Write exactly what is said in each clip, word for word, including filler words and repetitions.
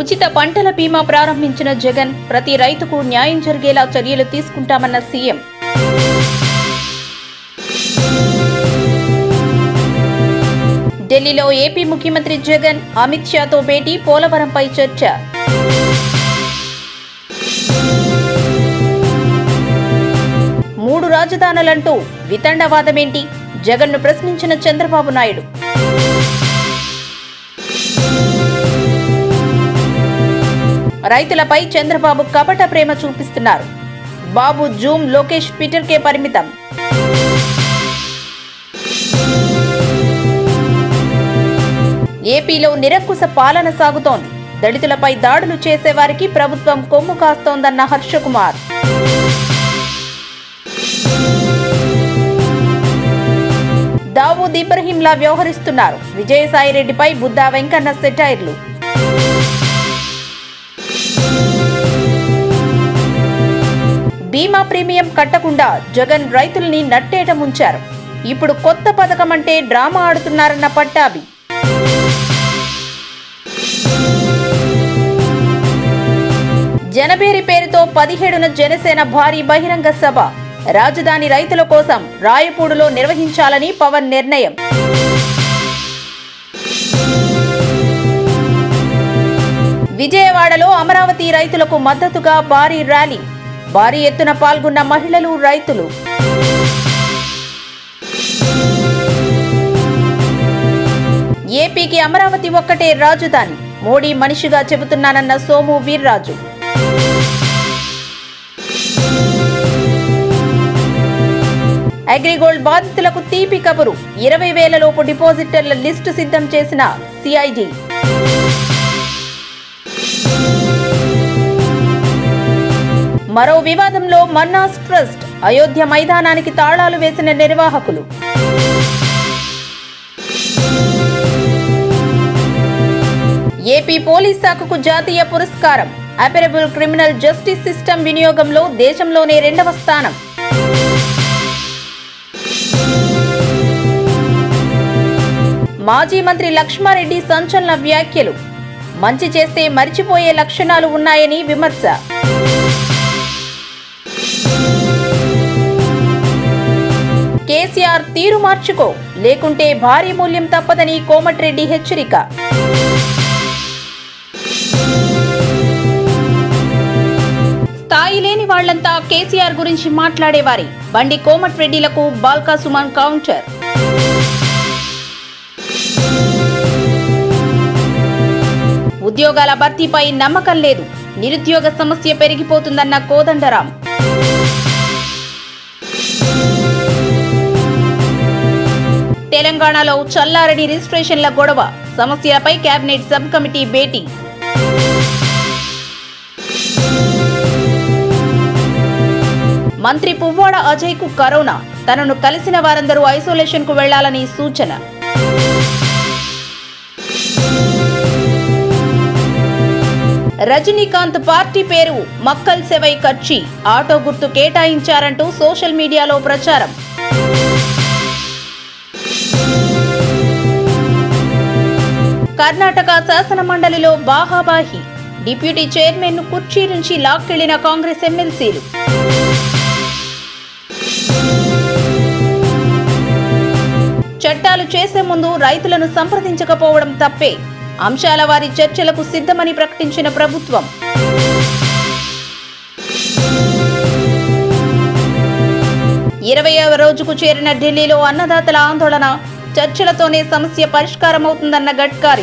ఉచిత పంటల బీమా ప్రారంభించిన జగన్ ప్రతి రైతుకు న్యాయం జరిగేలా చర్యలు తీసుకుంటామన్న సీఎం. ఢిల్లీలో ఏపీ ముఖ్యమంత్రి జగన్ అమిత్ షాతో భేటీ, పోలవరంపై చర్చ. మూడు రాజధానులంటూ వితండవాదమేంటి? జగన్ను ప్రశ్నించిన చంద్రబాబు నాయుడు. రైతులపై చంద్రబాబు కపట ప్రేమ చూపిస్తున్నారు. బాబు జూమ్, లోకేష్ ట్విట్టర్కే పరిమితం. ఏపీలో నిరంకుశ పాలన సాగుతోంది. దళితులపై దాడులు చేసేవారికి ప్రభుత్వం కొమ్ము కాస్తోందన్న హర్షకుమార్. దావూద్ ఇబ్రహీంలా వ్యవహరిస్తున్నారు. విజయసాయిరెడ్డిపై బుద్దా వెంకన్న సెటైర్లు. బీమా ప్రీమియం కట్టకుండా జగన్ రైతుల్ని నట్టేట ముంచారు. ఇప్పుడు కొత్త పథకం అంటే డ్రామా ఆడుతున్నారన్న పట్టాభి. జనభేరి పేరుతో పదిహేడున జనసేన భారీ బహిరంగ సభ. రాజధాని రైతుల కోసం రాయపూడిలో నిర్వహించాలని పవన్ నిర్ణయం. విజయవాడలో అమరావతి రైతులకు మద్దతుగా భారీ ర్యాలీ. భారీ ఎత్తున పాల్గొన్న మహిళలు, రైతులు. ఏపీకి అమరావతి ఒక్కటే రాజధాని, మోడీ మనిషిగా చెబుతున్నానన్న సోము వీర్రాజు. అగ్రిగోల్డ్ బాధితులకు తీపి కబురు. ఇరవై వేల లోపు డిపాజిటర్ల లిస్టు సిద్ధం చేసిన సిఐడి. మరో వివాదంలో మన్నాస్ ట్రస్ట్. అయోధ్య మైదానానికి తాళాలు వేసిన నిర్వాహకులు. ఏపీ పోలీస్ శాఖకు జాతీయ పురస్కారం. అపెరబుల్ క్రిమినల్ జస్టిస్ సిస్టమ్ వినియోగంలో దేశంలోనే రెండవ స్థానం. మాజీ మంత్రి లక్ష్మారెడ్డి సంచలన వ్యాఖ్యలు. మంచి చేస్తే మరిచిపోయే లక్షణాలు ఉన్నాయని విమర్శ. కేసీఆర్ తీరు మార్చుకో, లేకుంటే భారీ మూల్యం తప్పదని కోమటిరెడ్డి హెచ్చరిక. స్థాయి లేని వాళ్లంతా కేసీఆర్ గురించి మాట్లాడేవారి. బండి కోమటిరెడ్డిలకు బాల్కా సుమన్ కౌంటర్. ఉద్యోగాల భర్తీపై నమ్మకం లేదు. నిరుద్యోగ సమస్య పెరిగిపోతుందన్న కోదండరాం. తెలంగాణలో చల్లారని రిజిస్ట్రేషన్ల గొడవ. సమస్యలపై కేబినెట్ సబ్ కమిటీ భేటీ. మంత్రి పువ్వాడ అజయ్ కు కరోనా. తనను కలిసిన వారందరూ ఐసోలేషన్ కు వెళ్లాలని సూచన. రజనీకాంత్ పార్టీ పేరు మక్కల్ సెవై కచ్చి. ఆటో గుర్తు కేటాయించారంటూ సోషల్ మీడియాలో ప్రచారం. కర్ణాటక శాసన మండలిలో బాహాబాహి. డిప్యూటీ చైర్మన్ ను కుర్చీ నుంచి లాక్కెళ్లిన కాంగ్రెస్ ఎమ్మెల్సీలు. చట్టాలు చేసే ముందు రైతులను సంప్రదించకపోవడం తప్పే. అంశాల వారి చర్చలకు సిద్ధమని ప్రకటించిన ప్రభుత్వం. ఇరవైవ రోజుకు చేరిన ఢిల్లీలో అన్నదాతల ఆందోళన. చర్చలతోనే సమస్య పరిష్కారమవుతుందన్న గడ్కరీ.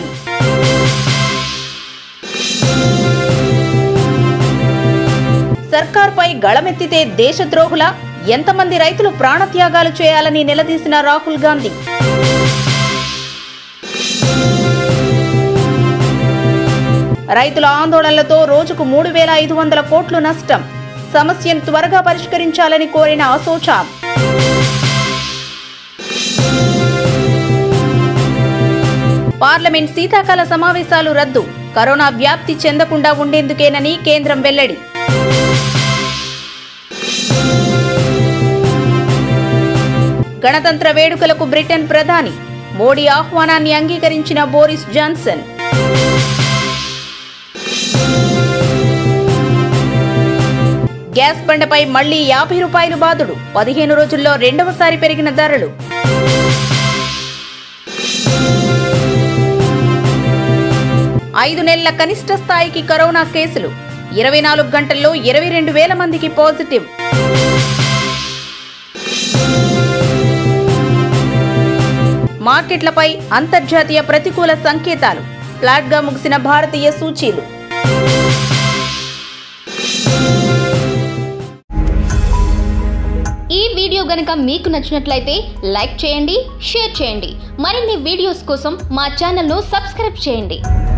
సర్కార్పై గళమెత్తితే దేశద్రోహుల. ఎంతమంది రైతులు ప్రాణత్యాగాలు చేయాలని నిలదీసిన రాహుల్ గాంధీ. రైతుల ఆందోళనలతో రోజుకు మూడు వేల ఐదు వందల కోట్లు నష్టం. సమస్యను త్వరగా పరిష్కరించాలని కోరిన అసోచాం. పార్లమెంట్ శీతాకాల సమావేశాలు రద్దు. కరోనా వ్యాప్తి చెందకుండా ఉండేందుకేనని కేంద్రం వెల్లడి. గణతంత్ర వేడుకలకు బ్రిటన్ ప్రధాని. మోడీ ఆహ్వానాన్ని అంగీకరించిన బోరిస్ జాన్సన్. గ్యాస్ బండపై మళ్లీ యాభై రూపాయలు బాదుడు. పదిహేను రోజుల్లో రెండవసారి పెరిగిన ధరలు. ఐదు నెలల కనిష్ట స్థాయికి కరోనా కేసులు. ఇరవై నాలుగు గంటల్లో ఇరవై రెండు వేల మందికి పాజిటివ్. మార్కెట్లపై అంతర్జాతీయ ప్రతికూల సంకేతాలు. ఫ్లాట్గా ముగిసిన భారతీయ సూచీలు. ఈ వీడియో గనుక మీకు నచ్చినట్లయితే లైక్ చేయండి, షేర్ చేయండి. మరిన్ని వీడియోస్ కోసం మా ఛానల్ను సబ్స్క్రైబ్ చేయండి.